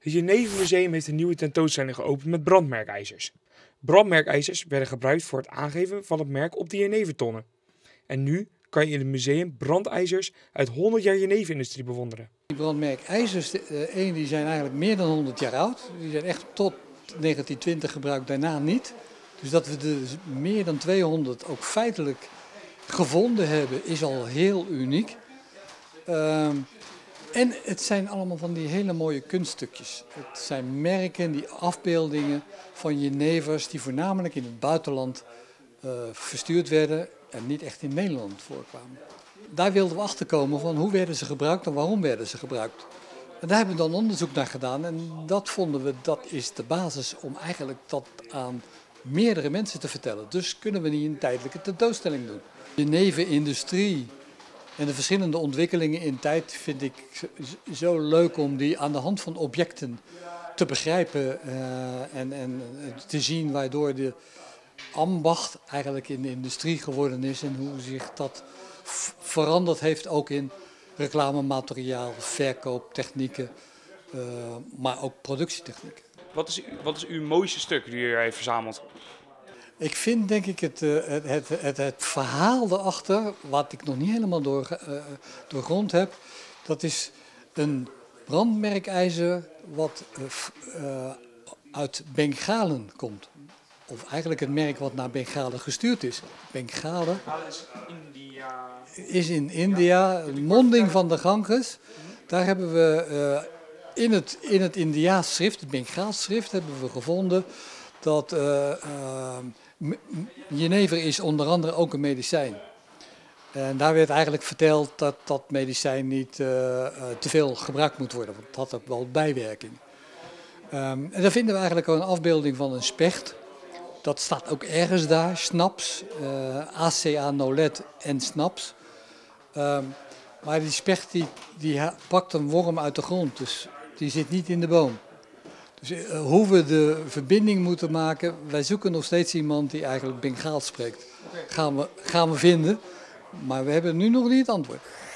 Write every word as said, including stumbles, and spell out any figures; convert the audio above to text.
Het Jenevermuseum heeft een nieuwe tentoonstelling geopend met brandmerkijzers. Brandmerkijzers werden gebruikt voor het aangeven van het merk op de jenevertonnen. En nu kan je in het museum brandijzers uit honderd jaar jeneverindustrie bewonderen. Die brandmerkijzers, uh, die zijn eigenlijk meer dan honderd jaar oud. Die zijn echt tot negentien twintig gebruikt, daarna niet. Dus dat we er dus meer dan tweehonderd ook feitelijk gevonden hebben, is al heel uniek. Uh, en het zijn allemaal van die hele mooie kunststukjes. Het zijn merken, die afbeeldingen van jenevers die voornamelijk in het buitenland uh, verstuurd werden en niet echt in Nederland voorkwamen. Daar wilden we achterkomen van hoe werden ze gebruikt en waarom werden ze gebruikt. En daar hebben we dan onderzoek naar gedaan en dat vonden we, dat is de basis om eigenlijk dat aan meerdere mensen te vertellen. Dus kunnen we niet een tijdelijke tentoonstelling doen. De jeneverindustrie en de verschillende ontwikkelingen in tijd vind ik zo leuk om die aan de hand van objecten te begrijpen uh, en, en te zien waardoor de ambacht eigenlijk in de industrie geworden is en hoe zich dat veranderd heeft ook in reclamemateriaal, verkooptechnieken, uh, maar ook productietechnieken. Wat is, wat is uw mooiste stuk die u heeft verzameld? Ik vind denk ik het, het, het, het, het verhaal erachter, wat ik nog niet helemaal door, uh, doorgrond heb, dat is een brandmerkijzer wat uh, uit Bengalen komt. Of eigenlijk het merk wat naar Bengalen gestuurd is. Bengalen is India. Is in India, een monding van de Ganges. Daar hebben we uh, in het, in het Indiaas schrift, het Bengaals schrift, hebben we gevonden dat uh, uh, jenever is onder andere ook een medicijn. En daar werd eigenlijk verteld dat dat medicijn niet uh, uh, te veel gebruikt moet worden, want het had ook wel bijwerking. Um, en daar vinden we eigenlijk ook een afbeelding van een specht. Dat staat ook ergens daar, snaps, uh, A C A Nolet en snaps. Um, maar die specht die, die pakt een worm uit de grond, dus die zit niet in de boom. Dus uh, hoe we de verbinding moeten maken, wij zoeken nog steeds iemand die eigenlijk Bengaals spreekt. Gaan we, gaan we vinden, maar we hebben nu nog niet het antwoord.